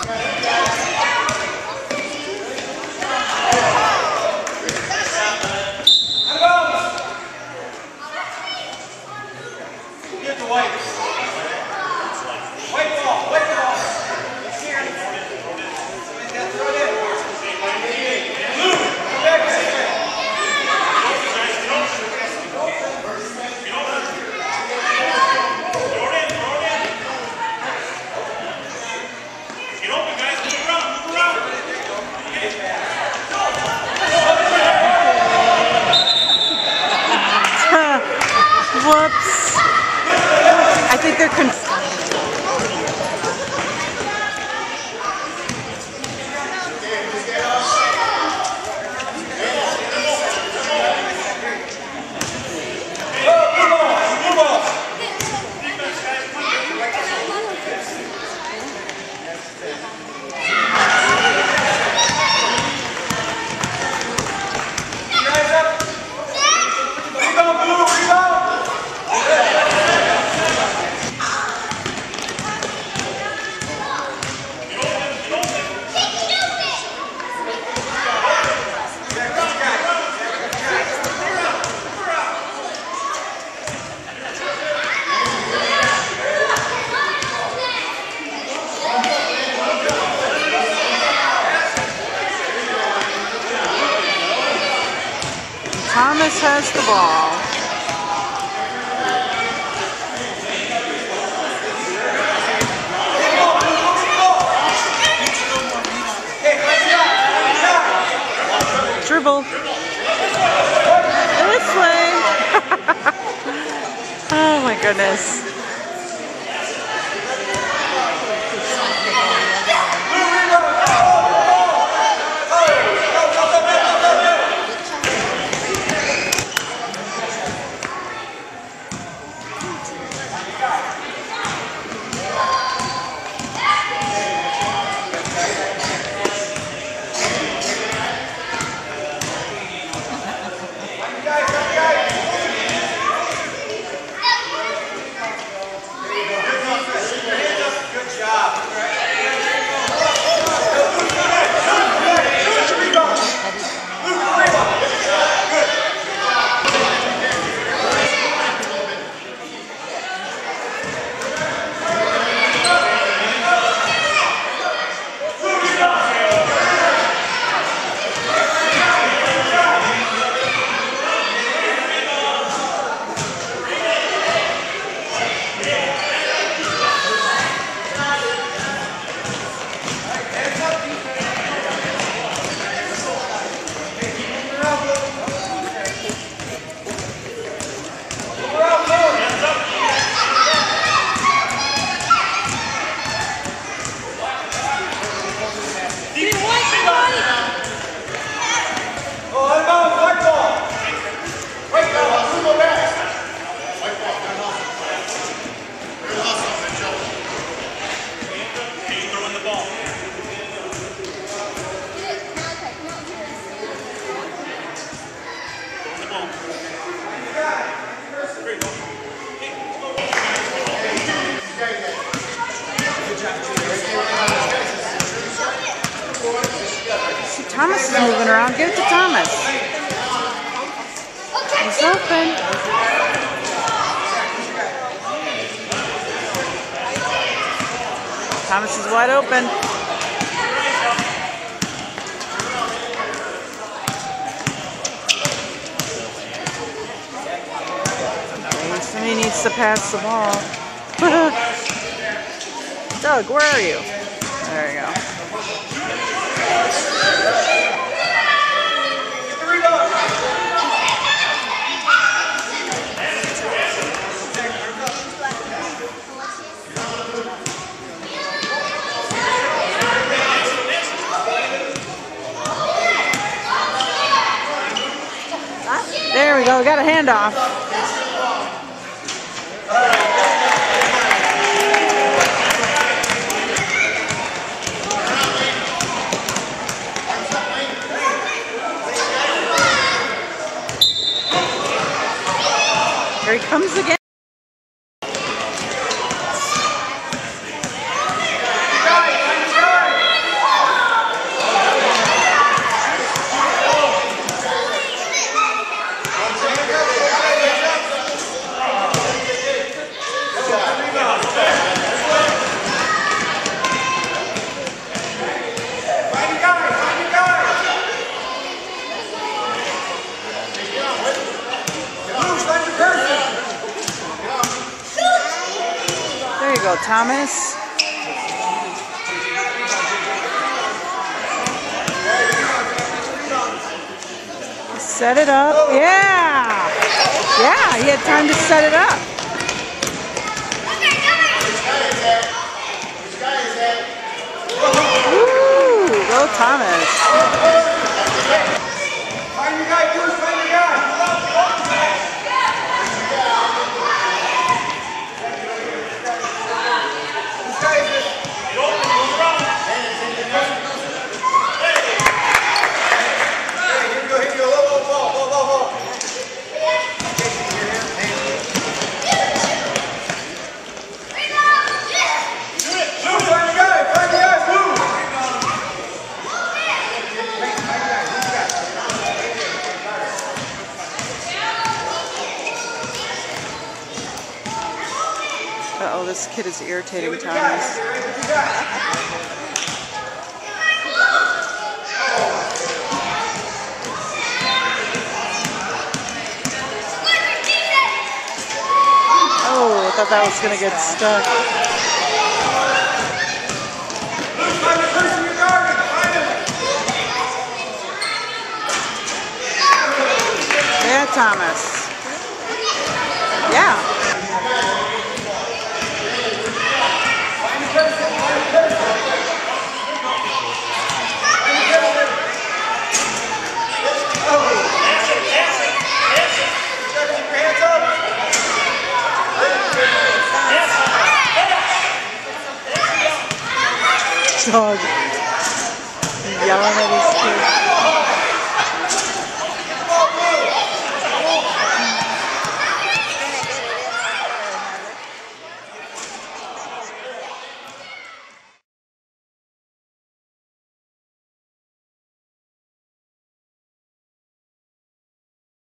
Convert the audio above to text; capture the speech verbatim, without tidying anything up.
Whoops. I think they're con- Thomas has the ball. Dribble. This way. Oh my goodness. Thomas is moving around. Give it to Thomas. He's open. Thomas is wide open. Okay, somebody needs to pass the ball. Doug, where are you? There you go. There we go, we got a handoff. Here he comes again. go, Thomas. Set it up. Yeah. Yeah, he had time to set it up. Woo, go Thomas. Find your guy, Goose, find your guy. This guy is it. Hey, here we go, here we go. Whoa, whoa, whoa, whoa, whoa, whoa. Goose, find your guy, find your guy, Goose. Uh-oh, this kid is irritating Thomas. Oh, I thought that was going to get stuck. Find the person you're guarding, find him. Yeah, Thomas. Yeah. Dog yelling at his